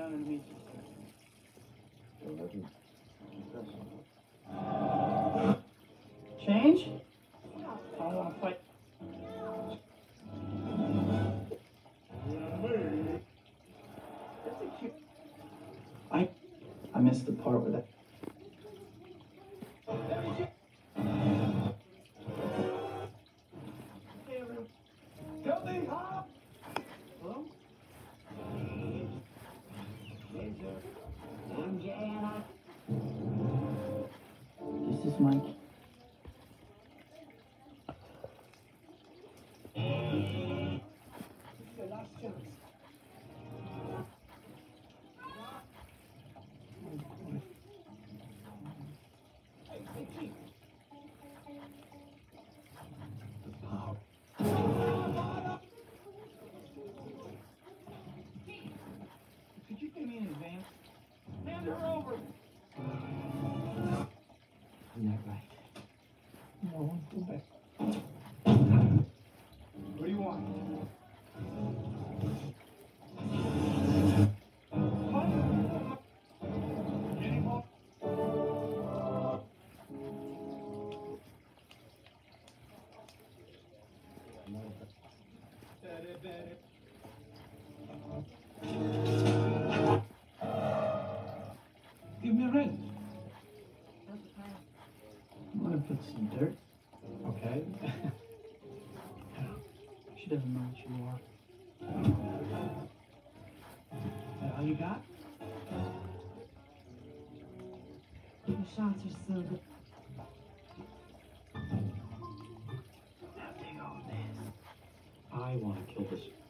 down and meet you. Change? I don't want to fight. That's a cute. I missed the part with that. Help me! Hello? I'm Jana. This is Mike. It's your last chance. Could you pay me in advance? Hand her over! I'm not right. No, go back. What do you want? Any more? Give me a ring. I'm gonna put some dirt. Okay? She doesn't know what you are. Is that all you got? The shots are so good. Now take all this. I want to kill this